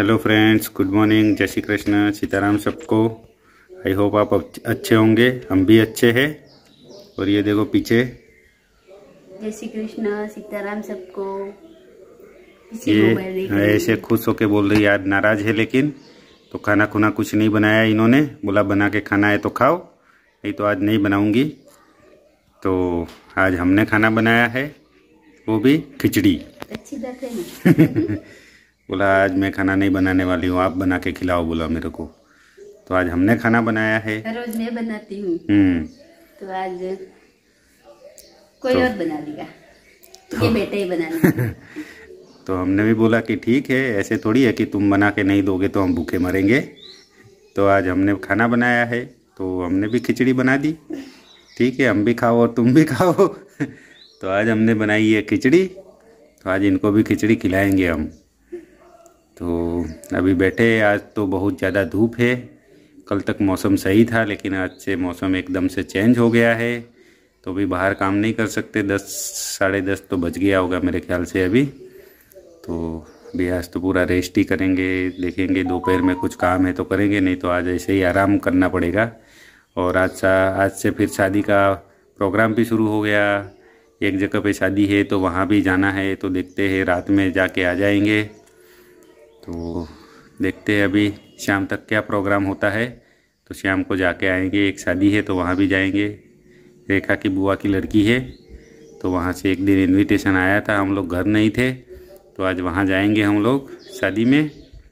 Hello friends, good morning, जय श्री कृष्ण, सीताराम सबको। I hope आप अच्छे होंगे, हम भी अच्छे हैं। और ये देखो पीछे, जय श्री कृष्ण, सीताराम सबको। ये ऐसे खुश होके बोल रही है, आज नाराज है लेकिन। तो खाना खुना कुछ नहीं बनाया इन्होंने, बोला बना के खाना है तो खाओ, नहीं तो आज नहीं बनाऊंगी। तो आज हमने खाना बनाया है, वो भी खिचड़ी। अच्छी बात है ना। बोला आज मैं खाना नहीं बनाने वाली हूँ, आप बना के खिलाओ, बोला मेरे को। तो आज हमने खाना बनाया है। रोज मैं बनाती हूँ, तो आज कोई और बना देगा, ये बेटा ही बनाना। तो हमने भी बोला कि ठीक है, ऐसे थोड़ी है कि तुम बना के नहीं दोगे तो हम भूखे मरेंगे। तो आज हमने खाना बनाया है, तो हमने भी खिचड़ी बना दी। ठीक है, हम भी खाओ और तुम भी खाओ। तो आज हमने बनाई है खिचड़ी, तो आज इनको भी खिचड़ी खिलाएंगे हम। तो अभी बैठे, आज तो बहुत ज़्यादा धूप है। कल तक मौसम सही था, लेकिन आज से मौसम एकदम से चेंज हो गया है। तो अभी बाहर काम नहीं कर सकते, 10 साढ़े 10 तो बज गया होगा मेरे ख्याल से अभी। तो अभी आज तो पूरा रेस्ट ही करेंगे, देखेंगे दोपहर में कुछ काम है तो करेंगे, नहीं तो आज ऐसे ही आराम करना पड़ेगा। और आज से फिर शादी का प्रोग्राम भी शुरू हो गया। एक जगह पे शादी है तो वहाँ भी जाना है, तो देखते हैं रात में जाके आ जाएंगे। तो देखते हैं अभी शाम तक क्या प्रोग्राम होता है। तो शाम को जाके आएंगे, एक शादी है तो वहाँ भी जाएंगे। रेखा की बुआ की लड़की है, तो वहाँ से एक दिन इनविटेशन आया था, हम लोग घर नहीं थे, तो आज वहाँ जाएंगे हम लोग शादी में।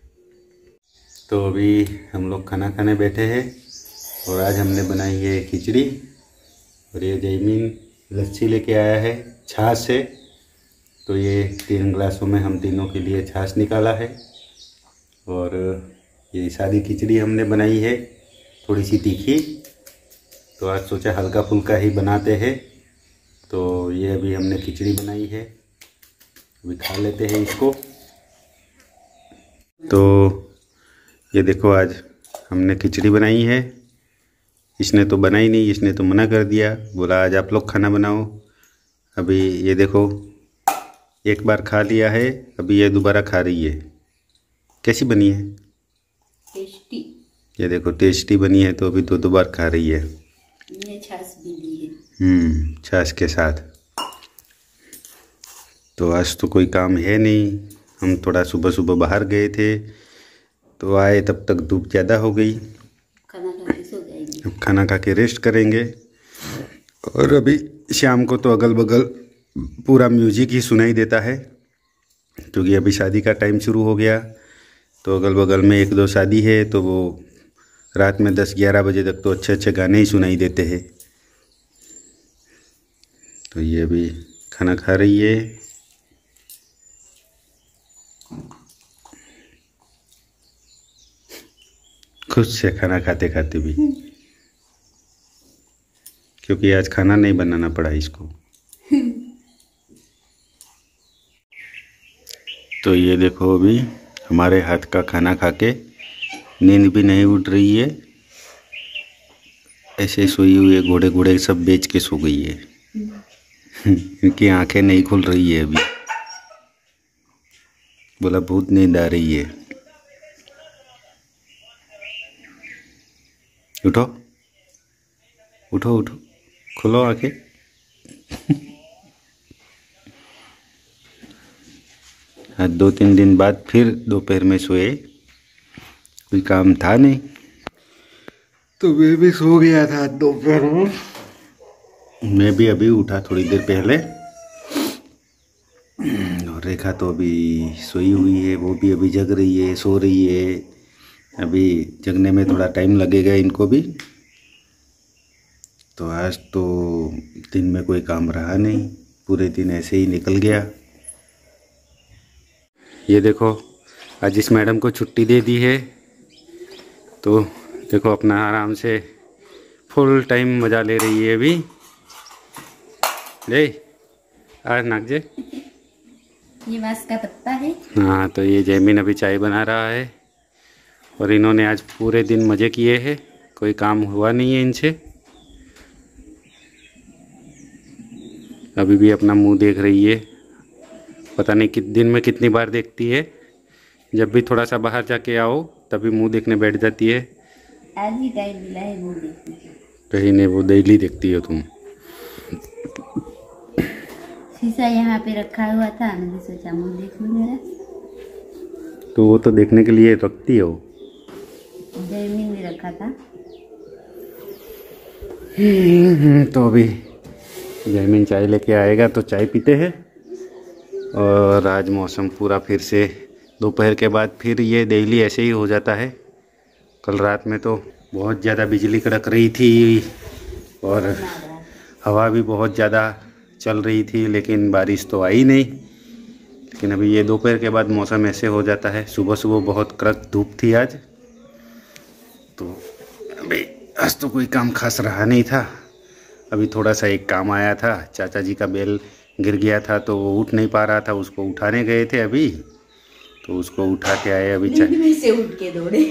तो अभी हम लोग खाना खाने बैठे हैं, और आज हमने बनाई है खिचड़ी। और ये जैमिन लस्सी लेके आया है छाछ से, तो ये 3 ग्लासों में हम तीनों के लिए छाछ निकाला है। और ये सादी खिचड़ी हमने बनाई है, थोड़ी सी तीखी। तो आज सोचा हल्का फुल्का ही बनाते हैं, तो ये अभी हमने खिचड़ी बनाई है, अभी खा लेते हैं इसको। तो ये देखो, आज हमने खिचड़ी बनाई है। इसने तो बनाई नहीं, इसने तो मना कर दिया, बोला आज आप लोग खाना बनाओ। अभी ये देखो, एक बार खा लिया है, अभी ये दोबारा खा रही है। कैसी बनी है? टेस्टी। ये देखो टेस्टी बनी है, तो अभी दो बार खा रही है। ये छाछ भी ली है। छाछ के साथ। तो आज तो कोई काम है नहीं, हम थोड़ा सुबह सुबह बाहर गए थे, तो आए तब तक धूप ज़्यादा हो गई। खाना खा के सो जाएंगे। अब खाना खा के रेस्ट करेंगे। और अभी शाम को तो अगल बगल पूरा म्यूजिक ही सुनाई देता है, क्योंकि अभी शादी का टाइम शुरू हो गया। तो अगल बगल में 1-2 शादी है, तो वो रात में 10-11 बजे तक तो अच्छे अच्छे गाने ही सुनाई देते हैं। तो ये अभी खाना खा रही है। खुश से खाना खाते खाते भी, क्योंकि आज खाना नहीं बनाना पड़ा इसको। तो ये देखो, अभी हमारे हाथ का खाना खा के नींद भी नहीं उठ रही है, ऐसे सोई हुई है, घोड़े घोड़े सब बेच के सो गई है। इनकी आंखें नहीं खुल रही है अभी, बोला बहुत नींद आ रही है। उठो उठो उठो, खोलो आंखें। आज 2-3 दिन बाद फिर दोपहर में सोए, कोई काम था नहीं, तो मैं भी सो गया था दोपहर में। मैं भी अभी उठा थोड़ी देर पहले, और रेखा तो अभी सोई हुई है, वो भी अभी जग रही है, सो रही है। अभी जगने में थोड़ा टाइम लगेगा इनको भी। तो आज तो दिन में कोई काम रहा नहीं, पूरे दिन ऐसे ही निकल गया। ये देखो, आज इस मैडम को छुट्टी दे दी है, तो देखो अपना आराम से फुल टाइम मज़ा ले रही है अभी। ले आज नागजे, ये बांस का पत्ता है। हाँ, तो ये जैमिन अभी चाय बना रहा है, और इन्होंने आज पूरे दिन मज़े किए हैं, कोई काम हुआ नहीं है इनसे। अभी भी अपना मुंह देख रही है, पता नहीं दिन में कितनी बार देखती है, जब भी थोड़ा सा बाहर जाके आओ तभी मुंह देखने बैठ जाती है। आज ही टाइम मिला है मुंह देखने का। कहीं नहीं, वो डेली देखती हो तुम। शीशा यहाँ पे रखा हुआ था, मैंने सोचा मुंह देख लूँ मेरा। तो वो तो देखने के लिए रखती हो। जयमीन ने रखा था। तो अभी जयमीन चाय लेके आएगा तो चाय पीते हैं। और आज मौसम पूरा फिर से दोपहर के बाद फिर ये डेली ऐसे ही हो जाता है। कल रात में तो बहुत ज़्यादा बिजली कड़क रही थी और हवा भी बहुत ज़्यादा चल रही थी, लेकिन बारिश तो आई नहीं। लेकिन अभी ये दोपहर के बाद मौसम ऐसे हो जाता है। सुबह सुबह बहुत कड़क धूप थी आज। तो अभी आज तो कोई काम खास रहा नहीं था। अभी थोड़ा सा एक काम आया था, चाचा जी का बेल गिर गया था तो वो उठ नहीं पा रहा था, उसको उठाने गए थे अभी, तो उसको उठा के आए। अभी से उठ के दौड़े।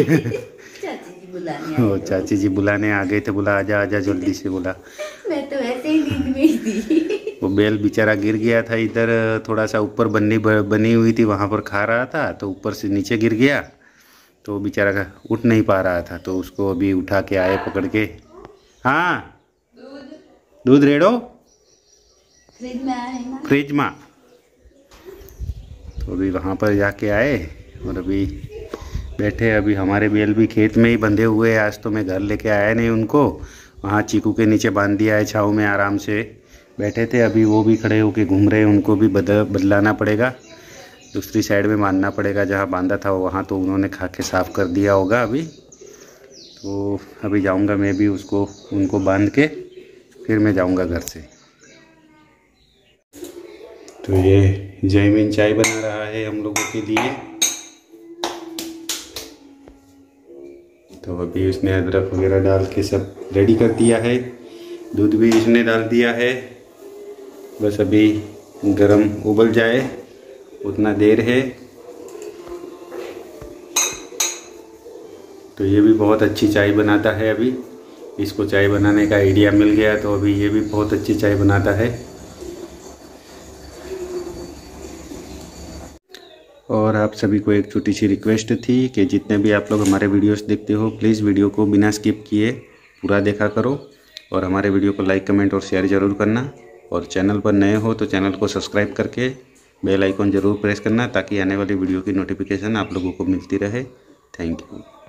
चाची जी बुलाने आ गए थे, बोला आजा आजा जल्दी से, बोला। मैं तो ऐसे ही नींद में ही थी। वो बेल बेचारा गिर गया था, इधर थोड़ा सा ऊपर बनी हुई थी, वहाँ पर खा रहा था, तो ऊपर से नीचे गिर गया, तो बेचारा उठ नहीं पा रहा था, तो उसको अभी उठा के आए पकड़ के। हाँ दूध रेड़ो फ्रिज में। तो अभी वहाँ पर जाके आए और अभी बैठे। अभी हमारे बेल भी खेत में ही बंधे हुए हैं। आज तो मैं घर लेके आया नहीं उनको, वहाँ चीकू के नीचे बांध दिया है, छाँव में आराम से बैठे थे। अभी वो भी खड़े होके घूम रहे हैं, उनको भी बदलाना पड़ेगा, दूसरी साइड में बांधना पड़ेगा। जहाँ बांधा था वहाँ तो उन्होंने खा के साफ़ कर दिया होगा अभी। तो अभी जाऊँगा मैं भी उनको बांध के, फिर मैं जाऊँगा घर से। तो ये जयमीन चाय बना रहा है हम लोगों के लिए। तो अभी उसने अदरक वगैरह डाल के सब रेडी कर दिया है। दूध भी इसने डाल दिया है, बस अभी गरम उबल जाए उतना देर है। तो ये भी बहुत अच्छी चाय बनाता है। अभी इसको चाय बनाने का आइडिया मिल गया, तो अभी ये भी बहुत अच्छी चाय बनाता है। और आप सभी को एक छोटी सी रिक्वेस्ट थी कि जितने भी आप लोग हमारे वीडियोस देखते हो, प्लीज़ वीडियो को बिना स्किप किए पूरा देखा करो और हमारे वीडियो को लाइक, कमेंट और शेयर ज़रूर करना। और चैनल पर नए हो तो चैनल को सब्सक्राइब करके बेल आइकॉन ज़रूर प्रेस करना, ताकि आने वाली वीडियो की नोटिफिकेशन आप लोगों को मिलती रहे। Thank you.